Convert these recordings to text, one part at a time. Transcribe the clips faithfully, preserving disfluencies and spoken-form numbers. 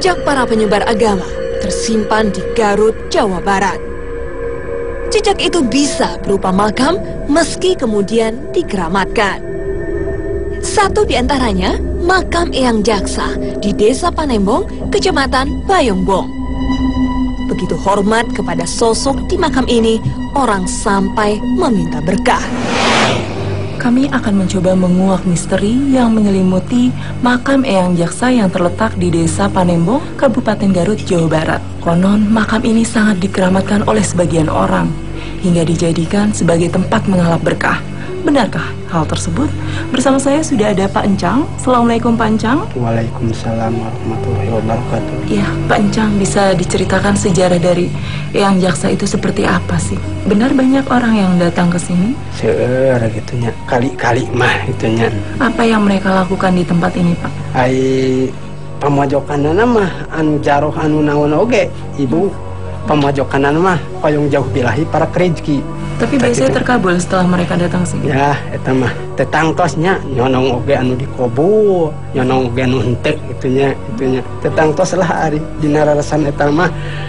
jejak para penyebar agama tersimpan di Garut, Jawa Barat. Jejak itu bisa berupa makam meski kemudian dikeramatkan. Satu di antaranya makam Eyang Jaksa di Desa Panembong, Kecamatan Bayongbong. Begitu hormat kepada sosok di makam ini, orang sampai meminta berkah. Kami akan mencoba menguak misteri yang menyelimuti makam Eyang Jaksa yang terletak di Desa Panembong, Kabupaten Garut, Jawa Barat. Konon, makam ini sangat dikeramatkan oleh sebagian orang, hingga dijadikan sebagai tempat mengalap berkah. Benarkah hal tersebut? Bersama saya sudah ada Pak Encang. Assalamualaikum Pak Encang. Waalaikumsalam warahmatullahi wabarakatuh. Ya, Pak Encang, bisa diceritakan sejarah dari Eyang Jaksa itu seperti apa sih? Benar banyak orang yang datang ke sini? Seueur gitunya, kali-kali mah gitunya. Apa yang mereka lakukan di tempat ini, Pak? Ai pamajokanana mah anu jaroh anu naon oge, Ibu. Pamajokanana mah payung jauh bilahi para rezeki. Tapi biasanya terkabul setelah mereka datang sini. Ya, eta mah tetangtosnya nyonong oge anu dikobul, nyonong oge anu henteu gitunya, gitunya. Tetangtos lah ari dina rarasan eta mah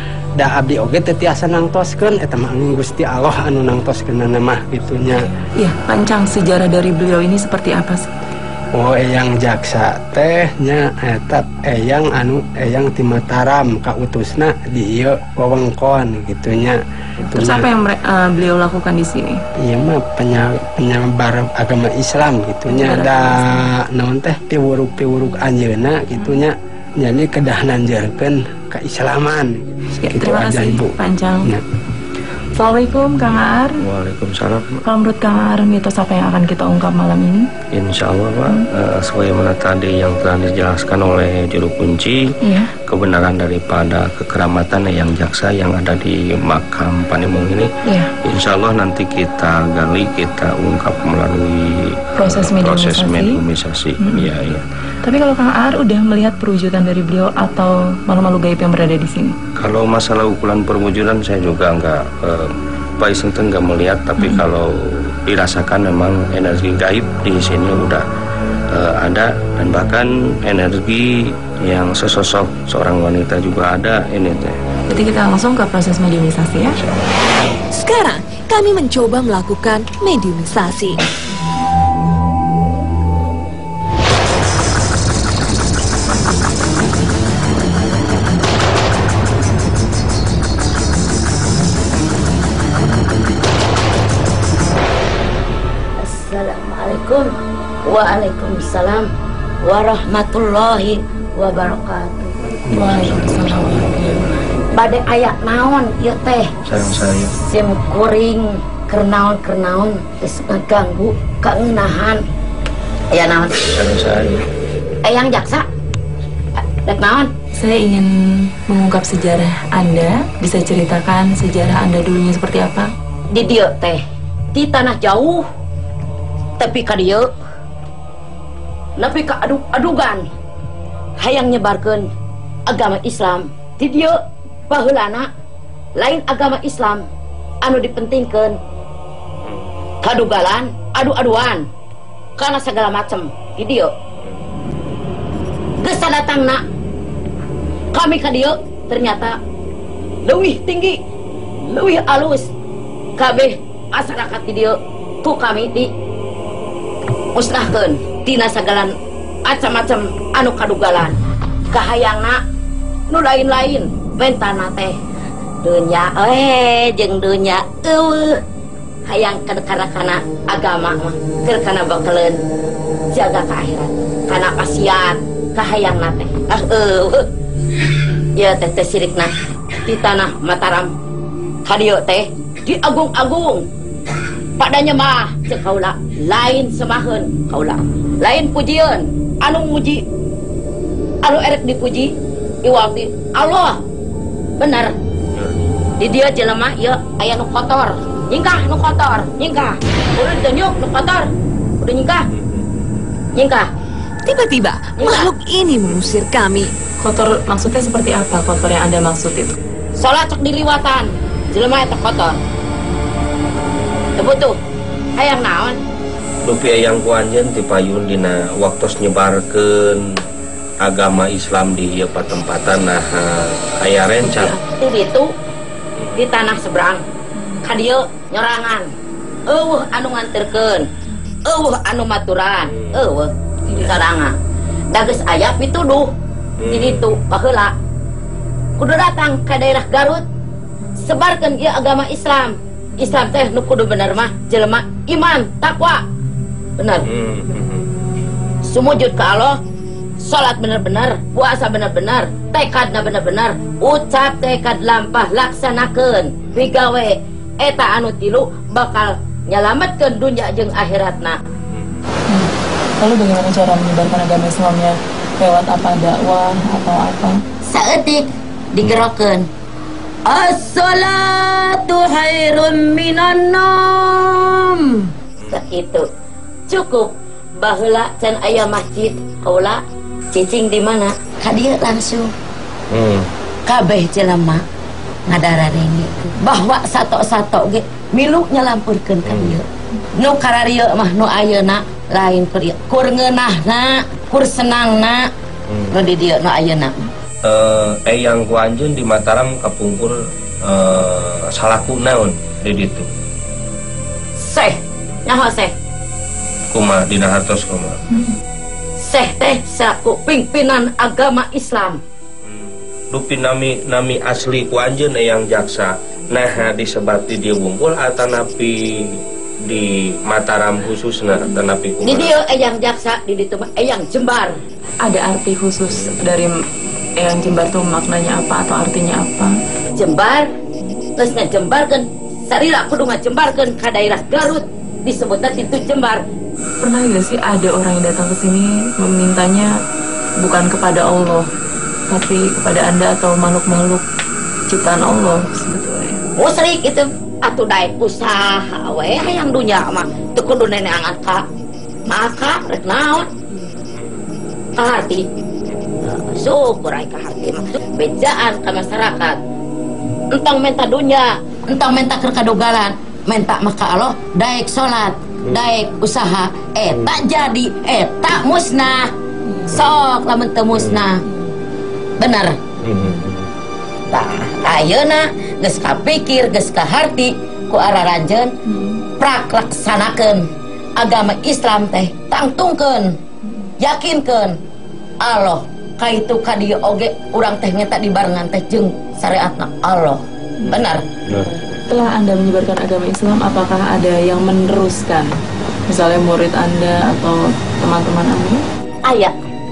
da abdi oge teu tiasa nangtoskeun, eta mah anu Gusti Allah anu nangtoskeunana mah gitunya. Iya, Pak Encang, sejarah dari beliau ini seperti apa sih? Oh, Eyang Jaksa teh nya eta eyang anu eyang ti Mataram kautusna di ieu wewengkon gitunya. Terus apa yang uh, beliau lakukan di sini? Iya mah penyebar agama Islam gitunya. Da naon teh piwuruk-piwuruk anjeunna gitunya. Jadi kedah nanjarkeun keislaman. Ya, gitu terima aja kasih, Ibu. Pak Encang. Ya. Assalamualaikum Kang Aar. Waalaikumsalam. Kalau menurut Kang Aar, mitos apa yang akan kita ungkap malam ini? Insya Allah Pak, hmm. uh, sebagaimana tadi yang telah dijelaskan oleh juru kunci, iya. Kebenaran daripada kekeramatan Eyang Jaksa yang ada di makam Panembong ini, iya. Insya Allah nanti kita gali, kita ungkap melalui proses mediumisasi. Proses mediumisasi. Hmm. Ya, ya. Tapi kalau Kang Aar udah melihat perwujudan dari beliau atau malu-malu gaib yang berada di sini? Kalau masalah ukuran perwujudan saya juga enggak, uh, Pak Isengten enggak melihat, tapi hmm. kalau dirasakan memang energi gaib di sini udah uh, ada, dan bahkan energi yang sesosok seorang wanita juga ada ini teh. Berarti kita langsung ke proses mediumisasi ya. Sekarang kami mencoba melakukan mediumisasi. Assalamualaikum. Waalaikumsalam warahmatullahi wabarakatuh. Waalaikumsalam. Bade ayak naon ieu teh? Sayang saya. Sim kuring kernaon-kernaon geus ngaganggu kaeunahan. Aya naon? Sayang saya. Eyang Jaksa. Dek naon? Saya ingin mengungkap sejarah Anda. Bisa ceritakan sejarah Anda dulunya seperti apa? Di dieu teh di tanah jauh. Tapi ka dieu nepi ka adug-adugan hayang nyebarkeun agama Islam. Di dieu baheulana lain agama Islam anu dipentingkeun kadugalan, adu-aduan kana segala macem. Di dieu geus sadatangna kami ka dieu ternyata leuwih tinggi, leuwih alus kabeh masyarakat di dieu ku kami di musnahkeun tina sagala macam-macam anu kadugalan kahayangna nu lain-lain bentana teh dunya eh jeung dunya eueuh hayang kana agama mah keur kana bakaleun jaga ka akhirat kana pasiat kahayangna teh ah eueuh ya teh teh sirikna di tanah Mataram kadieu teh di agung-agung padanya mah cek kaula lain semaheun kaula lain pujian anu muji anu erek dipuji iwalti Allah bener di dia jelema ieu aya nu kotor nyingkah nu kotor nyingkah udah denyuk nu kotor udah nyingkah nyingkah. Tiba-tiba makhluk ini mengusir kami. Kotor maksudnya seperti apa kotor yang Anda maksud itu? Salat cek diliwatan jelema eta kotor butuh hayang naon dupi eyang ku anjeun ti payun dina waktos nyebarkeun agama Islam di ieu patempatan nah aya rencana di ditu di tanah seberang ka dieu nyerangan eueuh anu nganterkeun eueuh anu maturan eueuh sarangan da geus aya pituduh di ditu baheula kudu datang ka daerah Garut sebarkeun ieu agama Islam. Islam teh nu kudu bener mah jelema iman takwa bener sumujud ka Allah salat bener-bener puasa bener-bener tekadna bener-bener ucap tekad lampah laksanakeun pigawe eta anu tilu bakal nyalametkeun dunya jeung akhiratna. Hmm. Lalu bagaimana cara menyebarkan agama Islamnya lewat apa dakwah atau apa? Saeutik digerokeun as-salatu khairun minan nom. Sakitu cukup baheula can aya masjid kaula cicing di mana ka dieu langsung hmm. kabeh jelema ngadararenge bahwa sato-sato ge milu nyalampurkeun ka dieu nu kararieu mah nu ayeuna lain kur ieu kur ngeunahna kur senangna nu di dieu nu ayeuna Uh, eyang ku anjeun di Mataram kapungkur uh, salaku naon di ditu Seh nyaho Seh kumaha dina hartos kumaha Seh teh salaku pimpinan agama Islam dupi nami nami asli ku anjeun eyang jaksa nah disebat di dieu wungkul atanapi di Mataram khususna atanapi kumaha di dieu eyang jaksa di ditu mah eyang jembar. Ada arti khusus dari Eyang Jembar tuh maknanya apa atau artinya apa? Jembar, terus ngejembarkan, sarila kudu ngejembarkan ke daerah Garut disebutnya itu Jembar. Pernah nggak sih ada orang yang datang ke sini memintanya bukan kepada Allah, tapi kepada Anda atau makhluk-makhluk ciptaan Allah sebetulnya? Musrik itu, atuh daek usaha, weh yang dunia mah, teu kudu neneangan ka, maka rek naon, kaharti. Syukur ay kaharti mah bejaan ke masyarakat entang menta dunya entang menta kerkadogalan menta maka Allah daek salat daek usaha eta jadi eta musnah sok lamun teu musnah bener tah ayeuna geus kapikir geus kaharti ku araranjeun prak laksanakeun agama Islam teh tangtungkeun yakinkeun Allah kaitu ka dieu oge urang teh ngeta dibarengan teh jeung syariatna Allah. Benar? Benar. Setelah Anda menyebarkan agama Islam, apakah ada yang meneruskan? Misalnya murid Anda atau teman-teman Anda? Aya.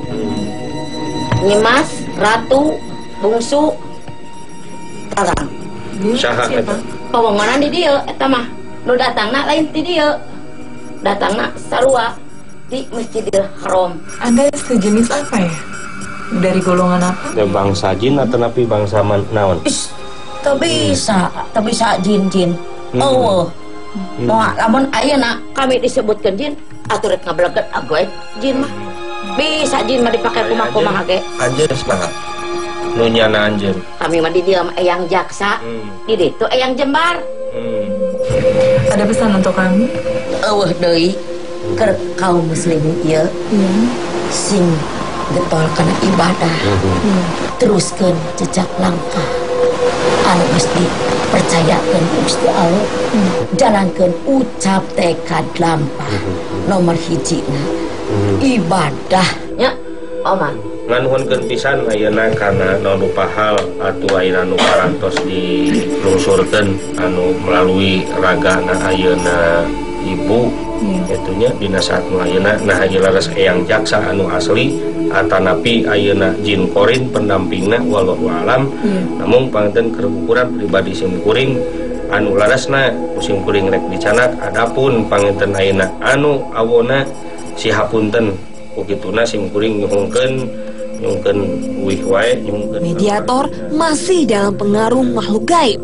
Nyimas, Ratu, Bungsu, Tarang. Saha eta? Pawongonan di dieu eta mah. Nu datangna lain ti dieu. Datangna sarua di Masjidil Haram. Anda sejenis apa ya? Dari golongan apa? Ya bangsa jin atau napi bangsa man, naon? Is, teu bisa, teu bisa jin-jin. Eueuh. Moal lamun ayeuna kami disebutkeun jin, atuh rek ngableget agoy jin mah. Bisa jin mah dipake kumaha-kumaha ge. Anjeun saha? Nu nyana anjeun. Kami mah di dieu mah eyang jaksa. Hmm. Di ditu eyang Jembar. Hmm. Ada pesan untuk kami? Eueuh deui keur kaum muslimin ieu. Hmm. Sing getol kana ibadah hmm. teruskeun jejak langkah anu geus dipercayakeun ku Gusti Allah hmm. jalankeun ucap tekad lampah hmm. nomor hijina hmm. ibadah nya Oma nganuhunkeun pisan ayeuna kana nu pahal atuh ayeuna nu parantos dilungsurkeun anu melalui ragana ayeuna ibu itunya yeah. Dina saat nu ayeuna nah jelaras eyang jaksa anu asli atanapi ayeuna jin korin pendampingna wallahu alam yeah. Namun panganten kerukuran pribadi simkuring anu larasna musim kuring rek dicanak adapun panganten ayeuna anu awona sihapunten ukituna simkuring nyuhungkeun nyuhungkeun uih wae nyuhungkeun mediator masih dalam pengaruh makhluk gaib.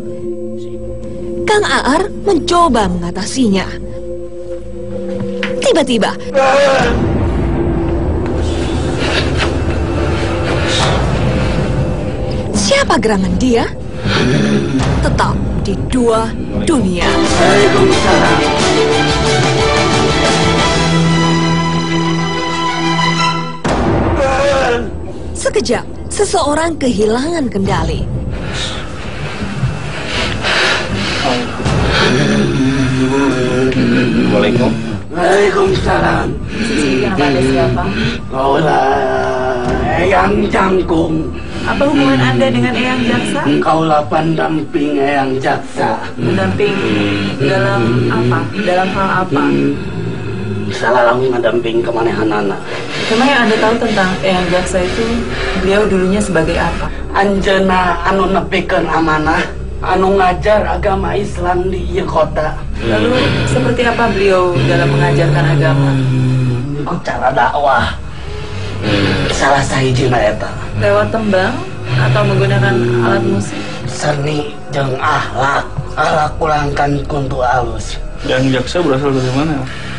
Kang Aar mencoba mengatasinya. Tiba-tiba siapa gerangan dia? Tetap di Dua Dunia. Sekejap, seseorang kehilangan kendali. Assalamualaikum. Waalaikumsalam. Kepada siapa? Kaulah Eyang Jangkung. Apa hubungan Anda dengan Eyang Jaksa? Kaulah pendamping Eyang Jaksa. Pendamping dalam apa? Dalam hal apa? Salah langsung ngedamping kemanehanana. Cuma yang Anda tahu tentang Eyang Jaksa itu, beliau dulunya sebagai apa? Anjeuna anu nepikeun amanah, anu ngajar agama Islam di ieu kota. Lalu seperti apa beliau dalam mengajarkan agama? Ku cara dakwah. Salah sahijina eta. Lewat tembang atau menggunakan alat musik? Seni jeung akhlak, akhlak kulangkan kuntu alus. Yang jaksa berasal dari mana?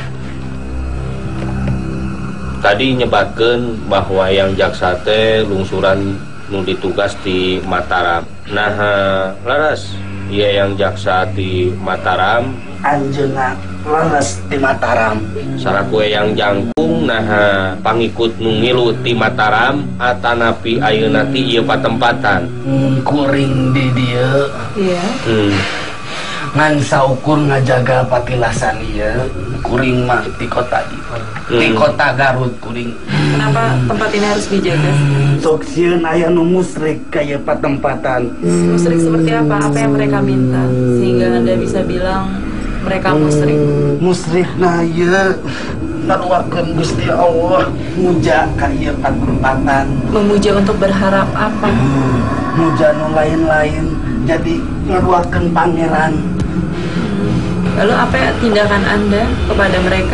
Tadi nyebatkeun bahwa yang jaksa teh lungsuran nu ditugas di Mataram. Nah, laras ieu yang jaksa di Mataram, Anjeuna leres di Mataram. saraku yang jangkung nah pangikut nu ngilu ti Mataram atanapi ayeuna ti ieu patempatan. Hmm, kuring di dieu. Iya. Hmm. Ngan saukur ngajaga patilasan ieu, kuring mah di kota di. Di Hmm. kota Garut kuring. Kenapa tempat ini harus dijaga? Sok sieun aya nu musrik ka ieu patempatan. Musrik seperti apa? Apa yang mereka minta? Sehingga Anda bisa bilang mereka musrik. Musrik na ieu ngaruakeun Gusti Allah, muja ka ieu patempatan. Memuja untuk berharap apa? Muja nu lain-lain jadi ngaruakeun pangeran. Lalu apa ya tindakan Anda kepada mereka?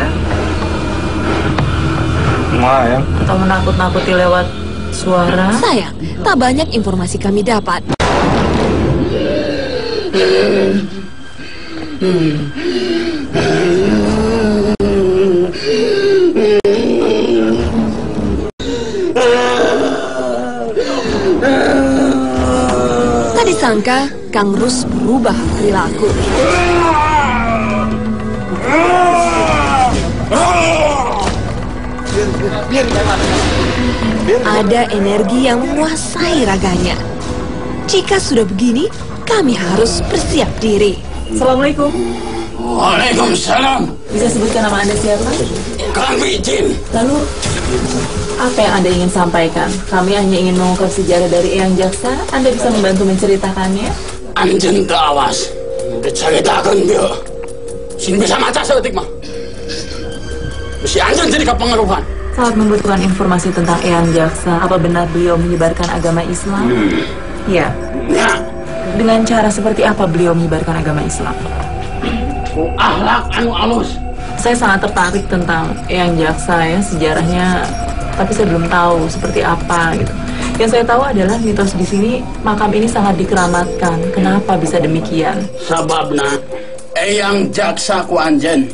Ma ya. Atau menakut-nakuti lewat suara? Sayang, tak banyak informasi kami dapat. Tak disangka, Kang Rus berubah perilaku. Ada energi yang menguasai raganya. Jika sudah begini, kami harus bersiap diri. Assalamualaikum. Waalaikumsalam. Bisa sebutkan nama Anda siapa? Kang Wijin. Lalu, apa yang Anda ingin sampaikan? Kami hanya ingin mengungkap sejarah dari Eyang Jaksa. Anda bisa membantu menceritakannya? Anjen teu awas. Dicaritakeun bieu. Sin bisa maca saeutik mah. Si anjen jadi kepengaruhan. Saat membutuhkan informasi tentang Eyang Jaksa, apa benar beliau menyebarkan agama Islam? Hmm. Ya. Ya, Dengan cara seperti apa beliau menyebarkan agama Islam? ku akhlak anu alus. Saya sangat tertarik tentang Eyang Jaksa ya, sejarahnya, tapi saya belum tahu seperti apa gitu. Yang saya tahu adalah mitos di sini makam ini sangat dikeramatkan. Kenapa bisa demikian? Sababna Eyang Jaksa ku anjen.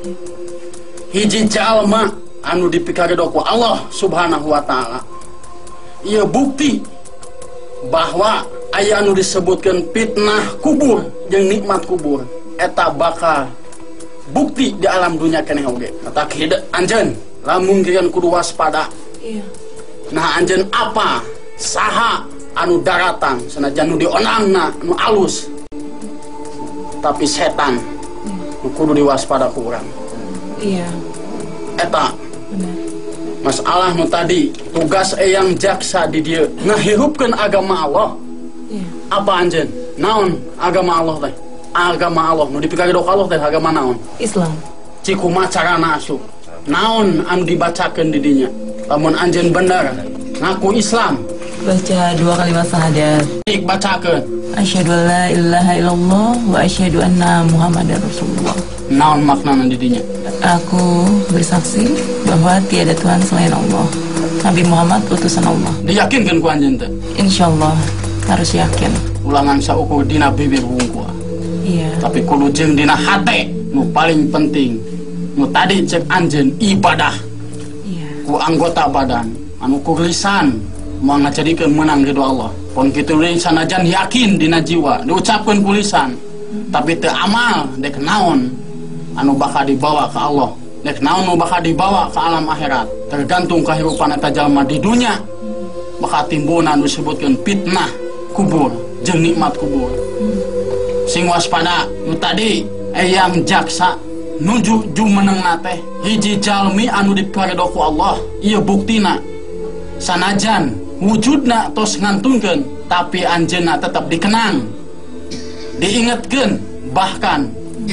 Hiji jalma anu dipikaridok ku Allah Subhanahu wa taala. Ieu bukti bahwa aya anu disebutkeun fitnah kubur jeung nikmat kubur eta bakal bukti di alam dunia keneh oge. Eta kieu anjeun lamun kieu kudu waspada. Iya. Nah anjeun apa saha anu daratan sanajan nu dionangna nu alus tapi setan nu kudu diwaspada ku urang. Iya. Eta Benar. masalah nu tadi tugas Eyang Jaksa di dieu ngahirupkeun agama Allah. Iya. Apa anjeun? Naon agama Allah teh? Agama Allah nu dipikaridok Allah teh agama naon? Islam. Cikumaha carana asup? Naon anu dibacakeun di dinya? Lamun anjeun bener ngaku Islam, Baca dua kalimat syahadat. dik bacakeun. Asyhadu an la ilaha illallah wa asyhadu anna Muhammadar Rasulullah. Naon maknana di dinya? Aku bersaksi bahwa tiada Tuhan selain Allah. Nabi Muhammad utusan Allah. Diyakinkeun ku anjeun teh. Insyaallah harus yakin. Ulangan saukur dina bibir wungkul. Iya. Tapi kudu jeung dina hate nu paling penting. Nu tadi cek anjeun ibadah Iya. ku anggota badan anu ku lisan mau ngajadikeun menang ridho Allah. Pon kitu deui sanajan yakin dina jiwa diucapkeun ku lisan tapi teu amal dek naon anu bakal dibawa ke Allah, dek naon anu bakal dibawa ke alam akhirat. Tergantung kehidupan eta jalma di dunia bakal timbul anu disebutkeun fitnah kubur jeung nikmat kubur. Sing waspada nu tadi eyang jaksa nuju jumeneng nate hiji jalmi anu diparedo ku Allah. Ieu buktina sanajan wujudna tos ngantunkeun tapi anjeunna tetap dikenang diingetkeun, bahkan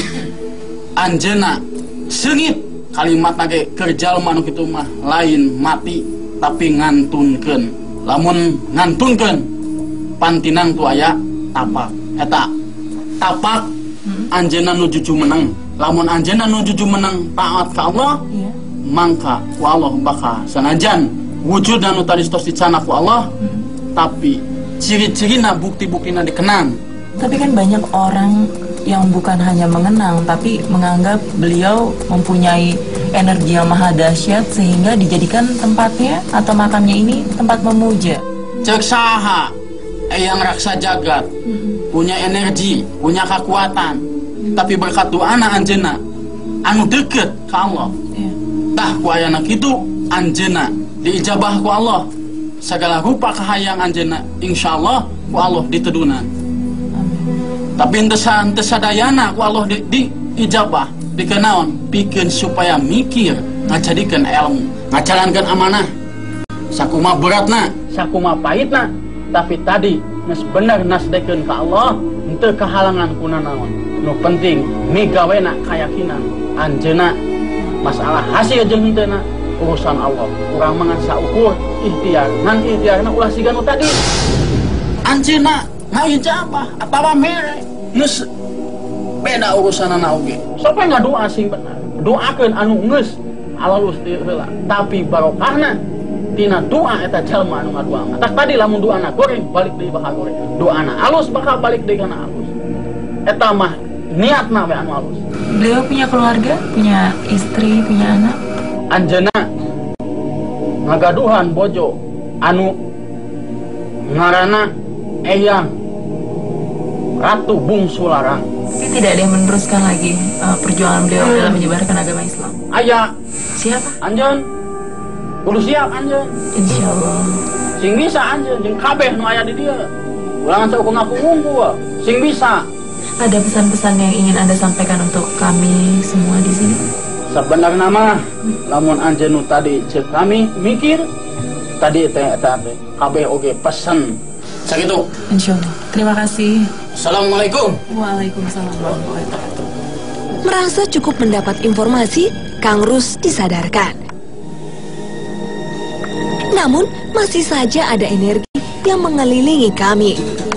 anjeunna seungit kalimat nage keur jalma anu kitu mah lain mati tapi ngantunkeun. Lamun ngantunkeun pantinang tu aya tapak eta tapak anjeunna nuju jumeneng. Lamun anjeunna nuju jumeneng taat ka Allah, yeah. mangka ku Allah bakal sanajan wujud anu tadi tos dicana ku Allah, hmm. tapi ciri-cirina bukti-buktina dikenang. Tapi kan banyak orang yang bukan hanya mengenang tapi menganggap beliau mempunyai energi yang maha dahsyat sehingga dijadikan tempatnya atau makamnya ini tempat memuja. Cek saha eyang raksa jagat, hmm. punya energi, punya kekuatan, hmm. tapi berkat doana anjeunna anu deket ke Allah, yeah. tah ku ayana kitu anjeunna diijabah ku Allah, segala rupa kahayang anjeunna insyaallah ku Allah ditedunan. Tapi entesan tesadayana ku Allah di, di ijabah dikenaon pikeun supaya mikir ngajadikeun ilmu ngajalankeun amanah sakuma beratna sakuma pahitna tapi tadi geus bener nasdekeun ka Allah henteu kahalangan ku nanaon. Nu penting migawena kayakinan anjeunna masalah hasil jeung henteu urusan Allah. Urang mangan saukur ikhtiar ngan ikhtiarna ulah siga nu tadi anjeunna ngaijabah atawa mere geus beda urusanana oge. Sope ngadoa sing bener doakeun anu geus alus ti heula tapi barokahna tina doa eta jalma anu ngadoa. Tak tadi lamun doana goreng balik deui bakal goreng, doana alus bakal balik deui kana alus. Eta mah niatna we anu alus. Beliau punya keluarga, punya istri, punya anak. Anjeunna ngagaduhan bojo anu ngaranna Eyang Ratu Bungsu Larang. Tapi tidak ada yang meneruskan lagi uh, perjuangan beliau hmm. dalam menyebarkan agama Islam. Aya siapa? Anjeun kudu siap anjeun. Insyaallah. Sing bisa anjeun jeung kabeh nu aya di dieu. Ulangan saukur ngaku ngunggu sing bisa. Ada pesan-pesan yang ingin Anda sampaikan untuk kami semua di sini? Sebenarnya mah hmm. lamun anjeun nu tadi ceuk kami mikir tadi teh eta teh kabeh oge pesen. Sakitu. Insyaallah. Terima kasih. Assalamualaikum. Waalaikumsalam warahmatullahi wabarakatuh. Merasa cukup mendapat informasi, Kang Rus disadarkan. Namun, masih saja ada energi yang mengelilingi kami.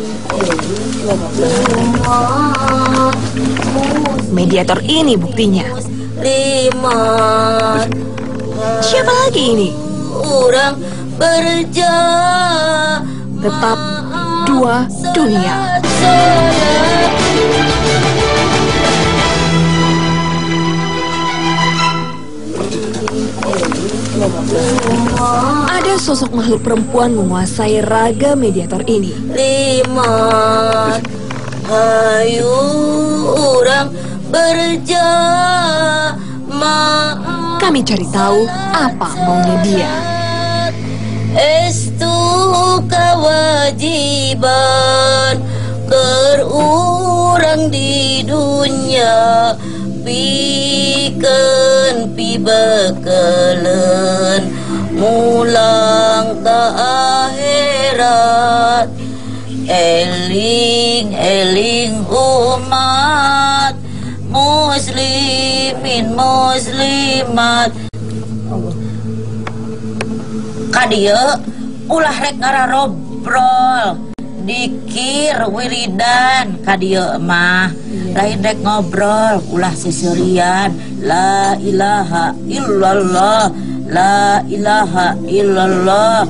Mediator ini buktinya. Lima. Siapa lagi ini? Orang berjalan. Tetap dua dunia. Ada sosok makhluk perempuan menguasai raga mediator ini. Lima. Hayu orang berjalan. Kami cari tahu apa maunya dia. Estu kewajiban kerurang di dunia biken pi bekelen mulang ke akhirat eling eling umat muslimin muslimat kadia ulah rek ngararobrol dikir wiridan kadia mah lain rek ngobrol ulah seserian la ilaha illallah la ilaha illallah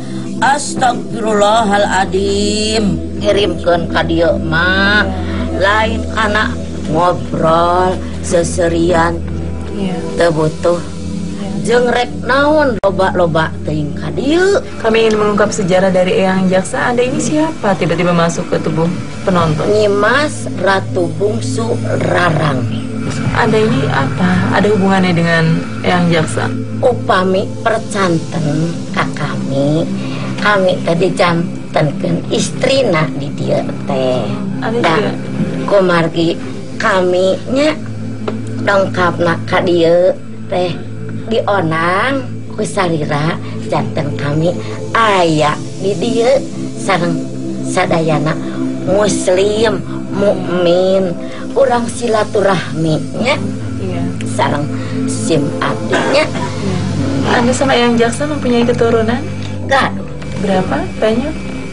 astagfirullahaladzim kirimkeun kadia mah lain kana ngobrol seserian yeah. Teu butuh jeung rek naon loba-loba teuing ka dieu. Kami ingin mengungkap sejarah dari Eyang Jaksa. Anda ini siapa tiba-tiba masuk ke tubuh penonton? Nyimas Ratu Bungsu Larang. Anda ini apa? Ada hubungannya dengan Eyang Jaksa? Upami percanten ka kami kami tadi jantankeun istrina di dieu teh. Dan kumargi kami nya dongkapna ka dieu teh dionang ku sarira janten kami aya di dieu sareng sadayana muslim mukmin urang silaturahminya Iya. sareng sim abdinya. Anda sama Eyang Jaksa mempunyai keturunan? Gaduh, Berapa? Banyak?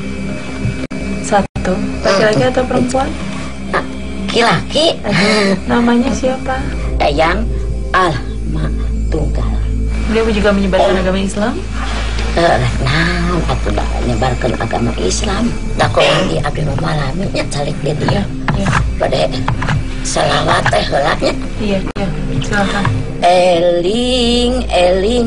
Satu. Laki-laki atau perempuan? laki-laki. Namanya siapa? Eyang Alma Tunggal. Beliau juga menyebarkan agama Islam? Eh, nah, aku dah nyebarkan agama Islam. Dah kau di abdi malaminya calik dia dia. Iya. Pada salawat teh heulanya. Iya, iya. Silakan. Eling, eling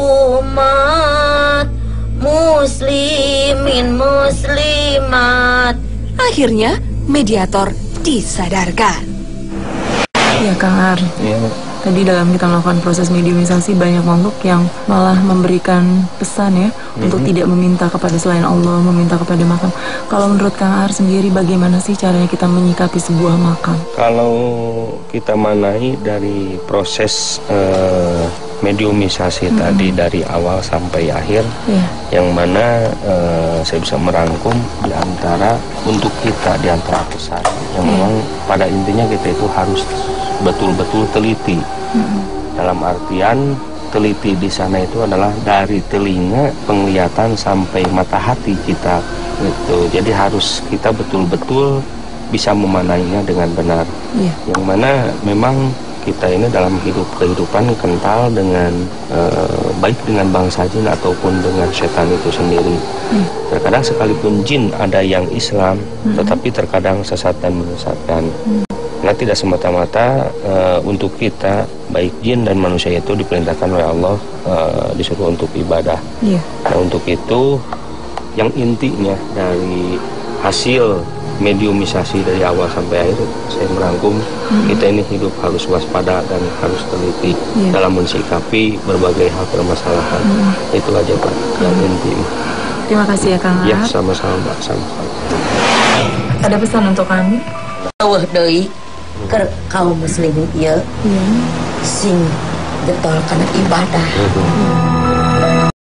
umat muslimin muslimat. Akhirnya, mediator disadarkan. Iya, Kang Ar. Iya, Bu. Tadi dalam kita melakukan proses mediumisasi banyak makhluk yang malah memberikan pesan ya mm-hmm. untuk tidak meminta kepada selain Allah, meminta kepada makam. Kalau menurut Kang Ar sendiri bagaimana sih caranya kita menyikapi sebuah makam? Kalau kita manai dari proses uh, mediumisasi mm-hmm. tadi dari awal sampai akhir, yeah. yang mana uh, saya bisa merangkum di antara untuk kita di antara pesan yang yeah. memang pada intinya kita itu harus betul-betul teliti. Mm-hmm. Dalam artian teliti di sana itu adalah dari telinga penglihatan sampai mata hati kita gitu. Jadi harus kita betul-betul bisa memanainya dengan benar. Yeah. Yang mana memang kita ini dalam hidup kehidupan kental dengan uh, baik dengan bangsa jin ataupun dengan setan itu sendiri. Mm. Terkadang sekalipun jin ada yang Islam, mm-hmm. tetapi terkadang sesat dan menyesatkan. Mm. Nah, tidak semata-mata uh, untuk kita baik jin dan manusia itu diperintahkan oleh Allah uh, disuruh untuk ibadah. Yeah. Nah, untuk itu yang intinya dari hasil mediumisasi dari awal sampai akhir saya merangkum mm-hmm. kita ini hidup harus waspada dan harus teliti yeah. dalam mensikapi berbagai hal permasalahan. Mm-hmm. Itu aja Pak yang mm-hmm. inti. Terima kasih ya Kang Ar. Ya, sama-sama Mbak, sama-sama. Ada pesan untuk kami? Eueuh deui keur kaum muslimin ieu Iya. sing getol kana ibadah. Mm-hmm.